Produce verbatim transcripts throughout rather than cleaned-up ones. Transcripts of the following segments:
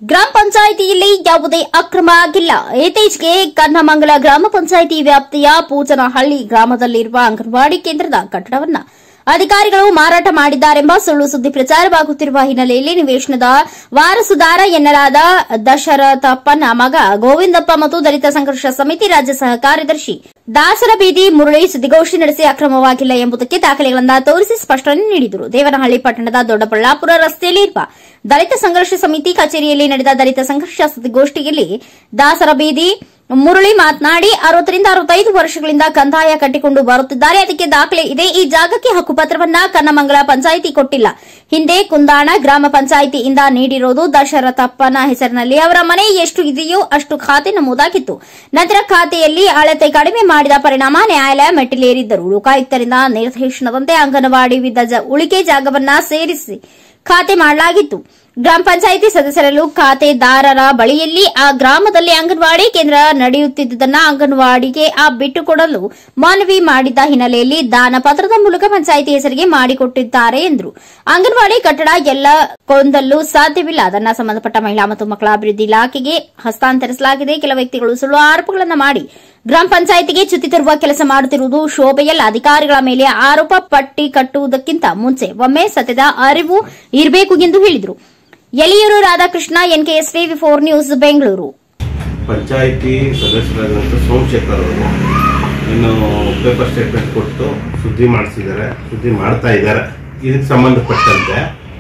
ಗ್ರಾಮ ಪಂಚಾಯಿತಿಯಲ್ಲಿ ಯಾವುದೇ ಅಕ್ರಮ ಆಗಿಲ್ಲ. ಇತ್ತೀಚೆಗೆ ಕನ್ನಮಂಗಲ ಗ್ರಾಮ ಪಂಚಾಯಿತಿ ವ್ಯಾಪ್ತಿಯ ಪೂಜನಹಳ್ಳಿ ಗ್ರಾಮದಲ್ಲಿರುವ ಅಂಗನವಾಡಿ ಕೇಂದ್ರದ ಕಟ್ಟಡವನ್ನು ಅಧಿಕಾರಿಗಳು ಮಾರಾಟ ಮಾಡಿದ್ದಾರೆಂಬ ಸುಳ್ಳು ಸುದ್ದಿ ಪ್ರಚಾರವಾಗುತ್ತಿರುವ ಹಿನ್ನೆಲೆಯಲ್ಲಿ ನಿವೇಶನದ ವಾರಸುದಾರ ಎನ್ನಲಾದ ದಶರಥಪ್ಪನ ಮಗ ಗೋವಿಂದಪ್ಪ ಮತ್ತು ದಲಿತ ಸಂಘರ್ಷ ಸಮಿತಿ ರಾಜ್ಯ ಸಹ ಕಾರ್ಯದರ್ಶಿ ದಾಸರಬೀದಿ ಮುರಳಿ ಸುದ್ದಿಗೋಷ್ಠಿ ನಡೆಸಿ ಅಕ್ರಮವಾಗಿಲ್ಲ ಎಂಬುದಕ್ಕೆ ದಾಖಲೆಗಳನ್ನು ತೋರಿಸಿ ಸ್ಪಷ್ಟನೆ ನೀಡಿದರು. ದೇವನಹಳ್ಳಿ ಪಟ್ಟಣದ ದೊಡ್ಡಬಳ್ಳಾಪುರ ರಸ್ತೆಯಲ್ಲಿರುವ ದಲಿತ ಸಂಘರ್ಷ ಸಮಿತಿ ಕಚೇರಿಯಲ್ಲಿ ನಡೆದ ದಲಿತ ಸಂಘರ್ಷ ಸುದ್ದಿಗೋಷ್ಠಿಯಲ್ಲಿ ದಾಸರಬೀದಿ ಮುರಳಿ ಮಾತನಾಡಿ ಅರವತ್ತರಿಂದ ಅರವತ್ತೈದು ವರ್ಷಗಳಿಂದ ಕಂದಾಯ ಕಟ್ಟಿಕೊಂಡು ಬರುತ್ತಿದ್ದಾರೆ. ಅದಕ್ಕೆ ದಾಖಲೆ ಇದೆ. ಈ ಜಾಗಕ್ಕೆ ಹಕ್ಕುಪತ್ರವನ್ನ ಕನ್ನಮಂಗಲ ಪಂಚಾಯಿತಿ ಕೊಟ್ಟಿಲ್ಲ. ಹಿಂದೆ ಕುಂದಾಣ ಗ್ರಾಮ ಪಂಚಾಯಿತಿಯಿಂದ ನೀಡಿರೋದು ದಶರಥಪ್ಪನ ಹೆಸರಿನಲ್ಲಿ. ಅವರ ಮನೆ ಎಷ್ಟು ಇದೆಯೋ ಅಷ್ಟು ಖಾತೆ ನಮೂದಾಗಿತ್ತು. ನಂತರ ಖಾತೆಯಲ್ಲಿ ಅಳತೆ ಕಡಿಮೆ ಮಾಡಿದ ಪರಿಣಾಮ ನ್ಯಾಯಾಲಯ ಮೆಟ್ಟಿಲೇರಿದ್ದರು. ಲೋಕಾಯುಕ್ತರಿಂದ ನಿರ್ದೇಶನದಂತೆ ಅಂಗನವಾಡಿ ವಿದ್ದ ಉಳಿಕೆ ಜಾಗವನ್ನ ಸೇರಿಸಿ ಖಾತೆ ಮಾಡಲಾಗಿತ್ತು. ಗ್ರಾಮ ಪಂಚಾಯಿತಿ ಸದಸ್ಯರಲ್ಲೂ ಖಾತೆದಾರರ ಬಳಿಯಲ್ಲಿ ಆ ಗ್ರಾಮದಲ್ಲಿ ಅಂಗನವಾಡಿ ಕೇಂದ್ರ ನಡೆಯುತ್ತಿದ್ದುದನ್ನ ಅಂಗನವಾಡಿಗೆ ಆ ಬಿಟ್ಟುಕೊಡಲು ಮನವಿ ಮಾಡಿದ್ದ ಹಿನ್ನೆಲೆಯಲ್ಲಿ ದಾನ ಪತ್ರದ ಮೂಲಕ ಪಂಚಾಯಿತಿ ಹೆಸರಿಗೆ ಮಾಡಿಕೊಟ್ಟಿದ್ದಾರೆ ಎಂದರು. ಅಂಗನವಾಡಿ ಕಟ್ಟಡ ಎಲ್ಲ ಕೊಂದಲು ಸಾಧ್ಯವಿಲ್ಲ. ಅದನ್ನು ಸಂಬಂಧಪಟ್ಟ ಮಹಿಳಾ ಮತ್ತು ಮಕ್ಕಳ ಅಭಿವೃದ್ಧಿ ಇಲಾಖೆಗೆ ಹಸ್ತಾಂತರಿಸಲಾಗಿದೆ. ಕೆಲ ವ್ಯಕ್ತಿಗಳು ಸುಳ್ಳು ಆರೋಪಗಳನ್ನು ಮಾಡಿ ಗ್ರಾಮ ಪಂಚಾಯಿತಿಗೆ ಚ್ಯುತಿ ತರುವ ಕೆಲಸ ಮಾಡುತ್ತಿರುವುದು ಶೋಭೆಯಲ್ಲ. ಅಧಿಕಾರಿಗಳ ಮೇಲೆ ಆರೋಪ ಪಟ್ಟಿ ಕಟ್ಟುವುದಕ್ಕಿಂತ ಮುಂಚೆ ಒಮ್ಮೆ ಸತ್ಯದ ಅರಿವು ಇರಬೇಕು ಎಂದು ಹೇಳಿದರು. Yaliyur Radhakrishna, NKS TV four news, Bengaluru. Panchayat ಸದಸ್ಯರಾದಂಥ ಸೋಮಶೇಖರ್ ಅವರು ಇನ್ನು ಪೇಪರ್ ಸ್ಟೇಟ್ಮೆಂಟ್ ಕೊಟ್ಟು ಸುದ್ದಿ ಮಾಡಿಸಿದ್ದಾರೆ, ಸುದ್ದಿ ಮಾಡ್ತಾ ಇದ್ದಾರೆ. ಇದಕ್ಕೆ ಸಂಬಂಧಪಟ್ಟಂತೆ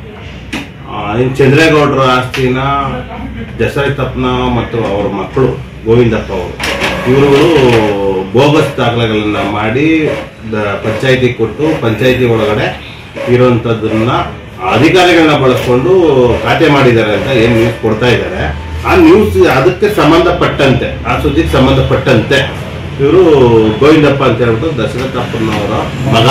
ಇನ್ನು ಚಂದ್ರೇಗೌಡರ ಆಸ್ತಿನ ದಶರಥಪ್ಪನ ಮತ್ತು ಅವರ ಮಕ್ಕಳು ಗೋವಿಂದಪ್ಪ ಅವರು ಇವರುಗಳು ಬೋಗಸ್ ದಾಖಲೆಗಳನ್ನ ಮಾಡಿ ಪಂಚಾಯಿತಿ ಕೊಟ್ಟು ಪಂಚಾಯಿತಿ ಒಳಗಡೆ ಇರುವಂತದ್ದನ್ನ ಅಧಿಕಾರಿಗಳನ್ನ ಬಳಸ್ಕೊಂಡು ಖಾತೆ ಮಾಡಿದ್ದಾರೆ ಅಂತ ಏನ್ ನ್ಯೂಸ್ ಕೊಡ್ತಾ ಇದ್ದಾರೆ. ಆ ನ್ಯೂಸ್ ಅದಕ್ಕೆ ಸಂಬಂಧಪಟ್ಟಂತೆ ಆ ಸುದ್ದಿಗೆ ಸಂಬಂಧಪಟ್ಟಂತೆ ಇವರು ಗೋವಿಂದಪ್ಪ ಅಂತ ಹೇಳ್ಬಿಟ್ಟು ದಶರಥಪ್ಪನವರ ಮಗ,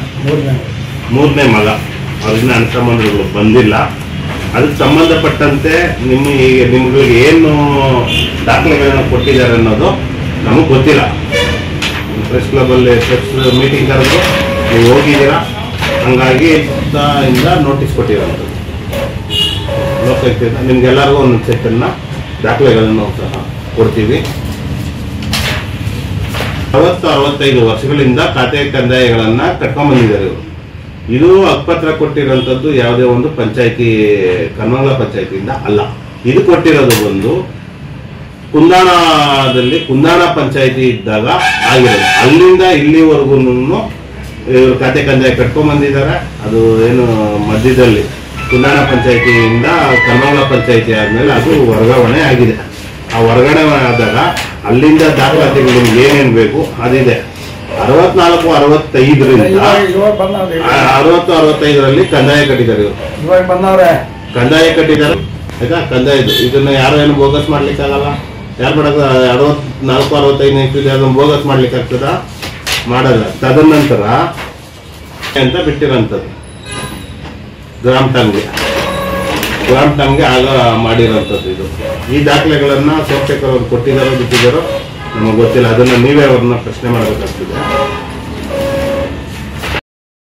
ಮೂರನೇ ಮಗ, ಅವ್ರನ್ನ ಅಣ್ಣ ತಮ್ಮಂದಿರು ಬಂದಿಲ್ಲ. ಅದಕ್ಕೆ ಸಂಬಂಧಪಟ್ಟಂತೆ ನಿಮಗೆ ನಿಮ್ಗಳಿಗೆ ಏನು ದಾಖಲೆಗಳನ್ನ ಕೊಟ್ಟಿದ್ದಾರೆ ಅನ್ನೋದು ನಮಗೆ ಗೊತ್ತಿಲ್ಲ. ಪ್ರೆಸ್ ಕ್ಲಬಲ್ಲಿ ಪ್ರೆಸ್ ಮೀಟಿಂಗ್ ಕರೆದು ನೀವು ಹೋಗಿದ್ದೀರಾ, ಹಂಗಾಗಿ ಇಂದ ನೋಟಿಸ್ ಕೊಟ್ಟಿರೋಂಥದ್ದು ಲೋಕಾಯುಕ್ತದಿಂದ ನಿಮ್ಗೆಲ್ಲರಿಗೂ ಒಂದೊಂದು ಸೆಟ್ಟನ್ನ ದಾಖಲೆಗಳನ್ನು ಸಹ ಕೊಡ್ತೀವಿ. ಅರವತ್ತು ಅರವತ್ತೈದು ವರ್ಷಗಳಿಂದ ಖಾತೆ ಕಂದಾಯಗಳನ್ನ ಕಟ್ಕೊಂಡ್ಬಂದಿದ್ದಾರೆ ಇವರು. ಇದು ಹಕ್ಕುಪತ್ರ ಕೊಟ್ಟಿರೋಂಥದ್ದು ಯಾವುದೇ ಒಂದು ಪಂಚಾಯಿತಿ ಕನ್ನಮಂಗಲ ಪಂಚಾಯಿತಿಯಿಂದ ಅಲ್ಲ. ಇದು ಕೊಟ್ಟಿರೋದು ಒಂದು ಕುಂದಾಣದಲ್ಲಿ ಕುಂದಾಣ ಪಂಚಾಯಿತಿ ಇದ್ದಾಗ ಆಗಿರೋದು. ಅಲ್ಲಿಂದ ಇಲ್ಲಿವರೆಗೂ ಇವರು ಖಾತೆ ಕಂದಾಯ ಕಟ್ಕೊಂಡ್ ಬಂದಿದ್ದಾರೆ. ಅದು ಏನು ಮಧ್ಯದಲ್ಲಿ ಕುಂದಾಣ ಪಂಚಾಯಿತಿಯಿಂದ ಕನ್ನಮಂಗಲ ಪಂಚಾಯಿತಿ ಆದ್ಮೇಲೆ ಅದು ವರ್ಗಾವಣೆ ಆಗಿದೆ. ಆ ವರ್ಗಾವಣೆ ಆದಾಗ ಅಲ್ಲಿಂದ ದಾಖಲಾತಿಗಳು ಏನೇನು ಬೇಕು ಅದಿದೆ. ಅರವತ್ನಾಲ್ಕು ಅರವತ್ತೈದರಿಂದ ಅರವತ್ತು ಅರವತ್ತೈದರಲ್ಲಿ ಕಂದಾಯ ಕಟ್ಟಿದ್ದಾರೆ ಇವರು. ಕಂದಾಯ ಕಟ್ಟಿದ್ದಾರೆ ಆಯ್ತಾ. ಕಂದಾಯದು ಇದನ್ನ ಯಾರು ಏನು ಬೋಗಸ್ ಮಾಡ್ಲಿಕ್ಕೆ ಆಗಲ್ಲ. ಯಾರು ಮಾಡಕ್ ಅರವತ್ನಾಲ್ಕು ಅರವತ್ತೈದನೇ ಅದನ್ನು ಬೋಗಸ್ ಮಾಡ್ಲಿಕ್ಕೆ ಆಗ್ತದ? ಮಾಡಲ್ಲ. ತದನಂತರ ಅಂತ ಬಿಟ್ಟಿರೋಂಥದ್ದು ಗ್ರಾಮ ಟಂಗೆ ಗ್ರಾಮ ಟಂಗೆ ಆಗ ಮಾಡಿರೋಂಥದ್ದು ಇದು. ಈ ದಾಖಲೆಗಳನ್ನ ಸೋಮಶೇಖರ್ ಅವರು ಕೊಟ್ಟಿದ್ದಾರೋ ಬಿಟ್ಟಿದ್ದಾರೋ ನಮಗೆ ಗೊತ್ತಿಲ್ಲ. ಅದನ್ನ ನೀವೇ ಅವ್ರನ್ನ ಪ್ರಶ್ನೆ ಮಾಡಬೇಕಾಗ್ತದೆ.